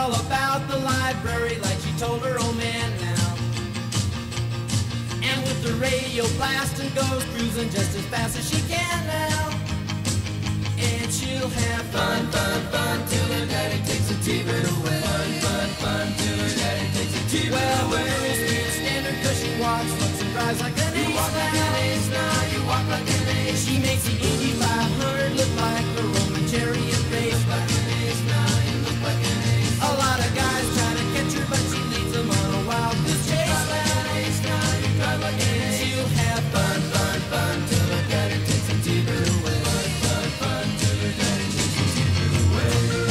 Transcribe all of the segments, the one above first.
all about the library like she told her old man now. And with the radio blasting goes cruising just as fast as she can now. And she'll have fun, fun, fun till her daddy takes a T-bird away. Fun, fun, fun till her daddy takes a T-bird away. Well, the girls can't stand her 'cause she walks, looks and drives like an ace. You walk like an ace now, you walk like an ace. She makes the Indy 500 look like a Roman chariot race. Like an ace now, you look like an ace. A lot of guys try to catch her, but she leads them on a wild goose chase. You drive like an ace now, you drive like an ace. She'll have fun, fun, fun till her daddy takes a T-bird away. Fun, fun, fun till her daddy takes a T-bird away.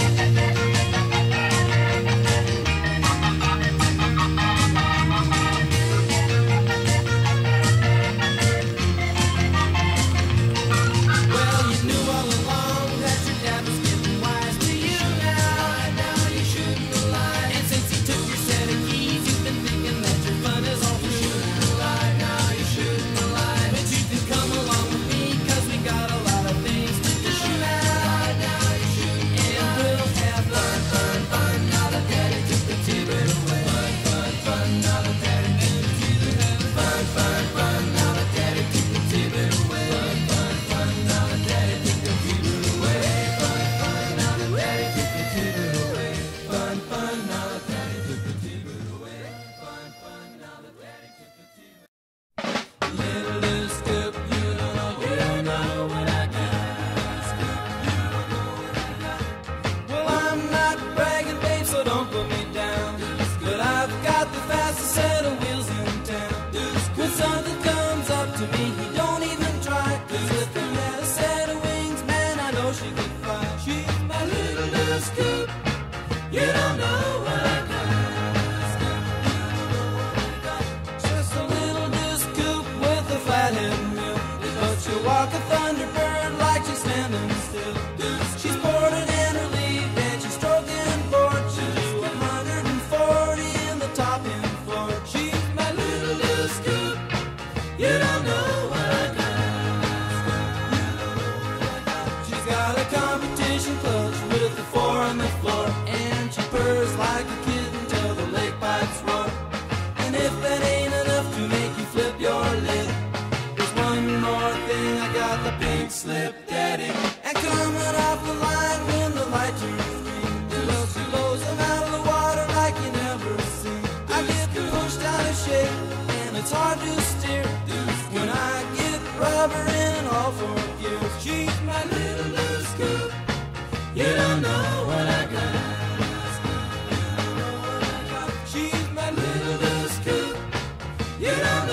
Well, you knew all along that your dad was getting wise to you now. Now you shouldn't have lied. And since he took your set of keys, you've been thinking that your fun is all through. You shouldn't have lied. Now you shouldn't have lied. But you can come along with me 'cause we got a lot of things to do now. Now you shouldn't have lied. And we'll have fun, fun, fun. Now that daddy took the T-bird away. Fun, fun, fun. Now that daddy took the T-bird away. Fun, fun, fun. Now that daddy took the T-bird away. Fun, fun, fun. Now that daddy took the T-bird away. Fun, fun. Now that daddy took the T-bird away. Fun, fun. Now that daddy took the T-bird away. Fun, fun. Now that daddy took the T-bird. Little Scoop, you don't know what I got. Scoop, you don't know what I got. Well, I'm not bragging, babe, so don't put me down. But I've got the fastest set of wheels in town. When something comes up to me, he don't even try. 'Cause if he had a set of wings, man, I know she could fly. She's my little Scoop. You don't know what I got. Scoop, you don't know what I got. Just a little Scoop with a flathead mill. But she'll walk a Thunderbird like she's standing still. She's boarded in her lead and she's stroking board. She'll do 140 in the top end floor. She's my little Scoop. You don't know what I got. You don't know what I got. She's got a competition clutch with the 4 on the floor. And she purrs like a kitten till the lake pipes roar. And if that ain't enough to make you flip your lid, there's one more thing, I got the pink slip daddy. And coming off the line when the light turns green, well, she blows them out of the water like you never seen. I get pushed out of shape and it's hard to steer when I get rubber in all 4 gears. She's my little Scoop. You don't know what I got. Scoop, you don't know what I got. She's my little Scoop. You don't know